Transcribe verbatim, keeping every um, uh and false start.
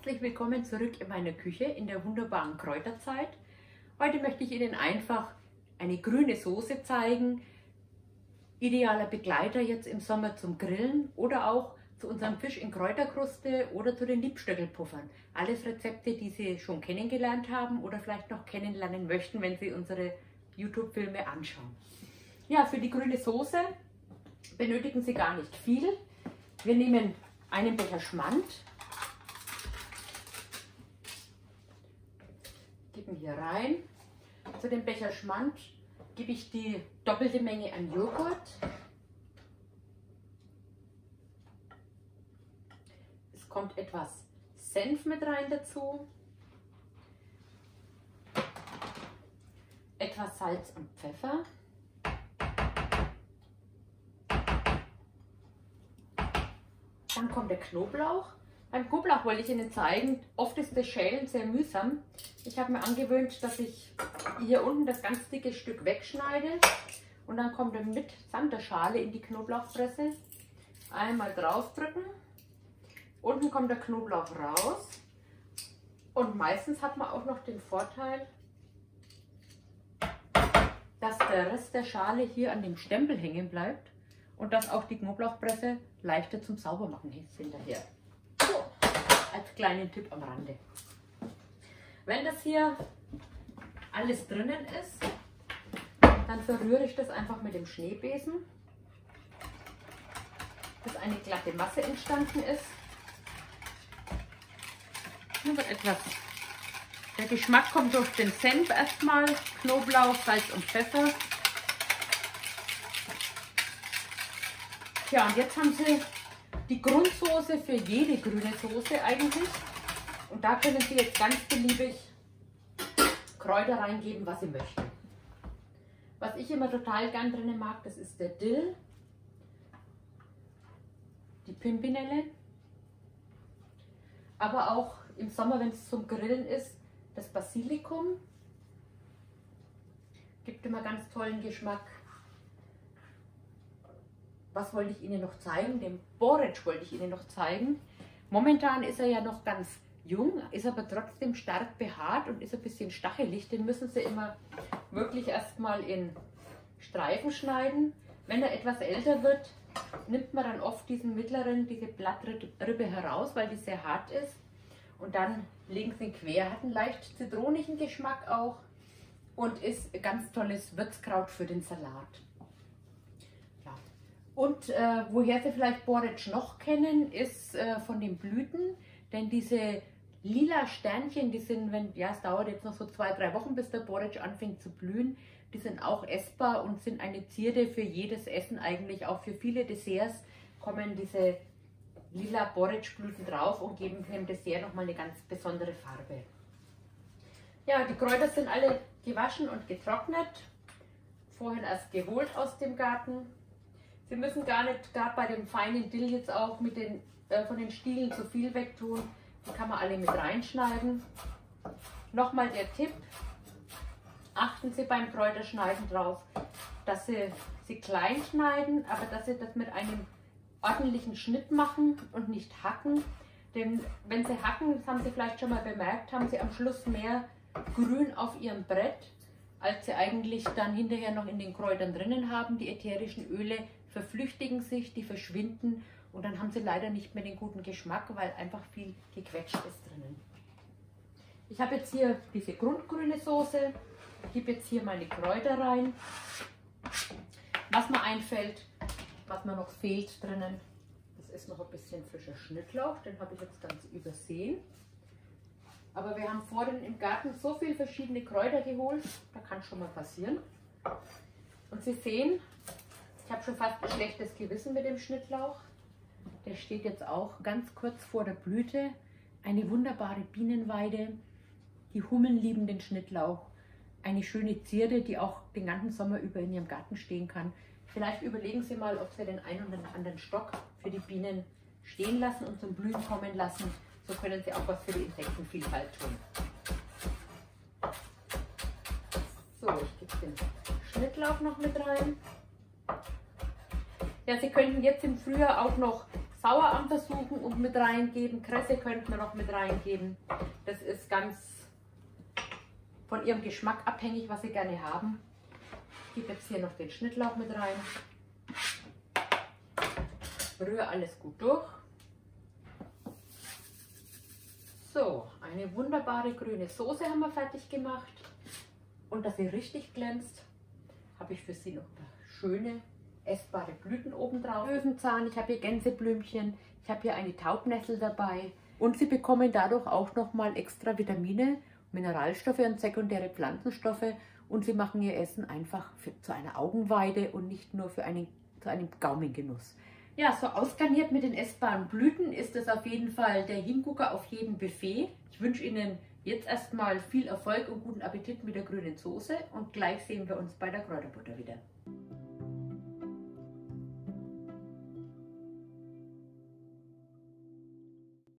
Herzlich willkommen zurück in meiner Küche in der wunderbaren Kräuterzeit. Heute möchte ich Ihnen einfach eine grüne Soße zeigen, idealer Begleiter jetzt im Sommer zum Grillen oder auch zu unserem Fisch in Kräuterkruste oder zu den Liebstöckelpuffern. Alles Rezepte, die Sie schon kennengelernt haben oder vielleicht noch kennenlernen möchten, wenn Sie unsere YouTube-Filme anschauen. Ja, für die grüne Soße benötigen Sie gar nicht viel. Wir nehmen einen Becher Schmand, geben hier rein. Zu dem Becher Schmand gebe ich die doppelte Menge an Joghurt. Es kommt etwas Senf mit rein dazu, etwas Salz und Pfeffer. Dann kommt der Knoblauch. Beim Knoblauch wollte ich Ihnen zeigen, oft ist das Schälen sehr mühsam. Ich habe mir angewöhnt, dass ich hier unten das ganz dicke Stück wegschneide und dann kommt er mit samt der Schale in die Knoblauchpresse. Einmal draufdrücken, unten kommt der Knoblauch raus und meistens hat man auch noch den Vorteil, dass der Rest der Schale hier an dem Stempel hängen bleibt und dass auch die Knoblauchpresse leichter zum Saubermachen ist hinterher. So, als kleinen Tipp am Rande. Wenn das hier alles drinnen ist, dann verrühre ich das einfach mit dem Schneebesen, bis eine glatte Masse entstanden ist. Hier wird etwas, der Geschmack kommt durch den Senf erstmal, Knoblauch, Salz und Pfeffer. Ja, und jetzt haben Sie die Grundsoße für jede grüne Soße eigentlich. Und da können Sie jetzt ganz beliebig Kräuter reingeben, was Sie möchten. Was ich immer total gern drin mag, das ist der Dill, die Pimpinelle, aber auch im Sommer, wenn es zum Grillen ist, das Basilikum. Gibt immer ganz tollen Geschmack. Was wollte ich Ihnen noch zeigen? Den Borretsch wollte ich Ihnen noch zeigen. Momentan ist er ja noch ganz jung, ist aber trotzdem stark behaart und ist ein bisschen stachelig. Den müssen Sie immer wirklich erstmal in Streifen schneiden. Wenn er etwas älter wird, nimmt man dann oft diesen mittleren, diese Blattrippe heraus, weil die sehr hart ist. Und dann legen Sie ihn quer, hat einen leicht zitronigen Geschmack auch und ist ein ganz tolles Würzkraut für den Salat. Und äh, woher Sie vielleicht Borretsch noch kennen, ist äh, von den Blüten, denn diese lila Sternchen, die sind, wenn, ja, es dauert jetzt noch so zwei, drei Wochen, bis der Borretsch anfängt zu blühen, die sind auch essbar und sind eine Zierde für jedes Essen eigentlich. Auch für viele Desserts kommen diese lila Borretschblüten drauf und geben dem Dessert nochmal eine ganz besondere Farbe. Ja, die Kräuter sind alle gewaschen und getrocknet, vorhin erst geholt aus dem Garten. Sie müssen gar nicht, gerade bei dem feinen Dill jetzt auch mit den, äh, von den Stielen zu viel wegtun. Die kann man alle mit reinschneiden. Nochmal der Tipp, achten Sie beim Kräuterschneiden drauf, dass Sie sie klein schneiden, aber dass Sie das mit einem ordentlichen Schnitt machen und nicht hacken. Denn wenn Sie hacken, das haben Sie vielleicht schon mal bemerkt, haben Sie am Schluss mehr Grün auf Ihrem Brett, als Sie eigentlich dann hinterher noch in den Kräutern drinnen haben. Die ätherischen Öle verflüchtigen sich, die verschwinden und dann haben Sie leider nicht mehr den guten Geschmack, weil einfach viel gequetscht ist drinnen. Ich habe jetzt hier diese grundgrüne Soße, gebe jetzt hier meine Kräuter rein. Was mir einfällt, was mir noch fehlt drinnen, das ist noch ein bisschen frischer Schnittlauch, den habe ich jetzt ganz übersehen. Aber wir haben vorhin im Garten so viele verschiedene Kräuter geholt, da kann schon mal passieren. Und Sie sehen, ich habe schon fast ein schlechtes Gewissen mit dem Schnittlauch. Der steht jetzt auch ganz kurz vor der Blüte. Eine wunderbare Bienenweide. Die Hummeln lieben den Schnittlauch. Eine schöne Zierde, die auch den ganzen Sommer über in Ihrem Garten stehen kann. Vielleicht überlegen Sie mal, ob Sie den einen oder anderen Stock für die Bienen stehen lassen und zum Blühen kommen lassen. So können Sie auch was für die Insektenvielfalt tun. So, ich gebe den Schnittlauch noch mit rein. Ja, Sie könnten jetzt im Frühjahr auch noch Sauerampfer versuchen und mit reingeben. Kresse könnte man noch mit reingeben. Das ist ganz von ihrem Geschmack abhängig, was sie gerne haben. Ich gebe jetzt hier noch den Schnittlauch mit rein. Rühre alles gut durch. So, eine wunderbare grüne Soße haben wir fertig gemacht. Und dass sie richtig glänzt, habe ich für sie noch schöne essbare Blüten oben drauf. Löwenzahn, ich habe hier Gänseblümchen, ich habe hier eine Taubnessel dabei. Und sie bekommen dadurch auch nochmal extra Vitamine, Mineralstoffe und sekundäre Pflanzenstoffe. Und sie machen ihr Essen einfach für, zu einer Augenweide und nicht nur für einen, zu einem Gaumengenuss. Ja, so ausgarniert mit den essbaren Blüten ist es auf jeden Fall der Hingucker auf jedem Buffet. Ich wünsche Ihnen jetzt erstmal viel Erfolg und guten Appetit mit der grünen Soße und gleich sehen wir uns bei der Kräuterbutter wieder.